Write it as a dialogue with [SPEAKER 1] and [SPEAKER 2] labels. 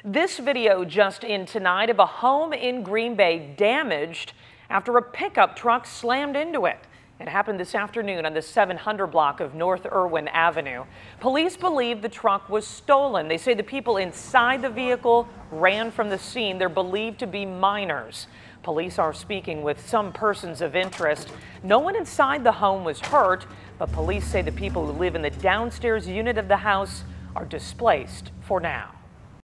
[SPEAKER 1] This video just in tonight of a home in Green Bay damaged after a pickup truck slammed into it. It happened this afternoon on the 700 block of North Irwin Avenue. Police believe the truck was stolen. They say the people inside the vehicle ran from the scene. They're believed to be minors. Police are speaking with some persons of interest. No one inside the home was hurt, but police say the people who live in the downstairs unit of the house are displaced for now.